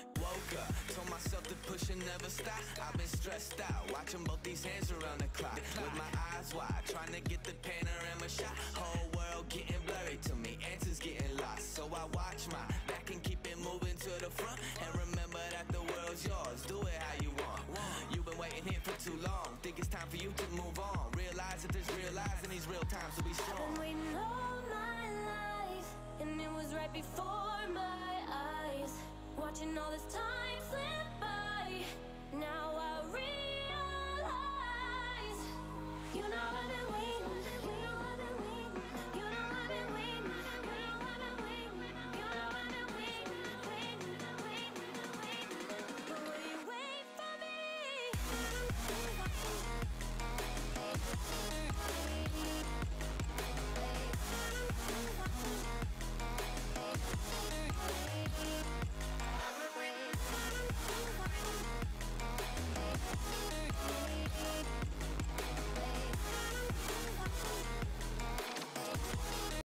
Woke up, told myself to push and never stop. I've been stressed out, watching both these hands around the clock. With my eyes wide, trying to get the panorama shot. Whole world getting blurry to me, answers getting lost. So I watch my back and keep it moving to the front. And remember that the world's yours, do it how you want. You've been waiting here for too long, think it's time for you to move on. Realize that there's real lies in these real times to be strong. I've been waiting